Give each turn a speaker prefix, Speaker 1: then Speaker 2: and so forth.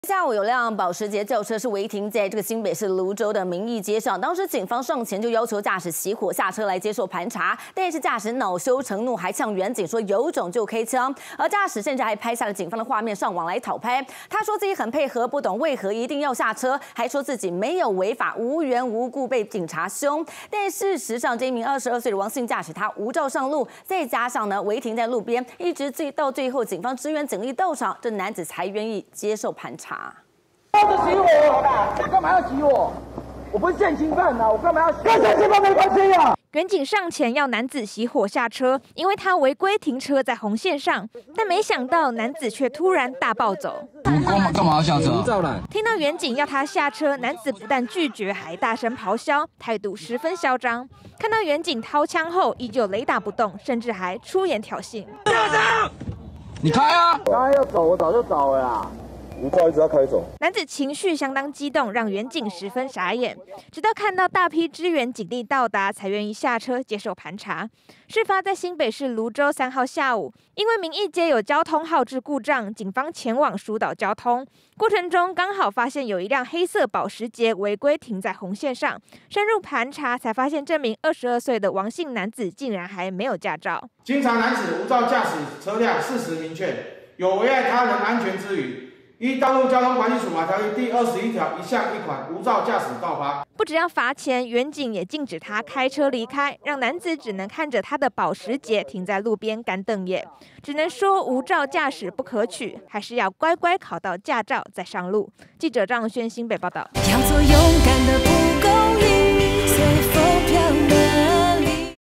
Speaker 1: 下午有辆保时捷轿车是违停在这个新北市芦洲的民意街上，当时警方上前就要求驾驶熄火下车来接受盘查，但是驾驶恼羞成怒，还向远警说有种就开枪，而驾驶甚至还拍下了警方的画面上网来讨拍。他说自己很配合，不懂为何一定要下车，还说自己没有违法，无缘无故被警察凶。但事实上，这一名22岁的王姓驾驶他无照上路，再加上呢违停在路边，一直到最后警方支援警力到场，这男子才愿意接受盘查。
Speaker 2: 不要挤我！你干嘛要挤我？我不是现行犯呐，我干嘛要？跟现行犯没关系啊！
Speaker 3: 远警上前要男子熄火下车，因为他违规停车在红线上，但没想到男子却突然大暴走。
Speaker 4: 我干嘛要下车？
Speaker 3: 听到远警要他下车，男子不但拒绝，还大声咆哮，态度十分嚣张。看到远警掏枪后，依旧雷打不动，甚至还出言挑衅。
Speaker 4: 你开啊！
Speaker 2: 刚才要走，我早就走了啦。
Speaker 5: 无照一直要开走。
Speaker 3: 男子情绪相当激动，让远警十分傻眼。直到看到大批支援警力到达，才愿意下车接受盘查。事发在新北市芦洲3号下午，因为民意街有交通号志故障，警方前往疏导交通。过程中刚好发现有一辆黑色保时捷违规停在红线上，深入盘查才发现这名22岁的王姓男子竟然还没有驾照。
Speaker 6: 经查男子无照驾驶车辆，事实明确，有危害他人安全之余。 依《道路交通管理处罚条例》第21条1项1款无照驾驶告发。
Speaker 3: 不只要罚钱，远警也禁止他开车离开，让男子只能看着他的保时捷停在路边干瞪眼。只能说无照驾驶不可取，还是要乖乖考到驾照再上路。记者张永轩新北报道。
Speaker 7: 要做勇敢的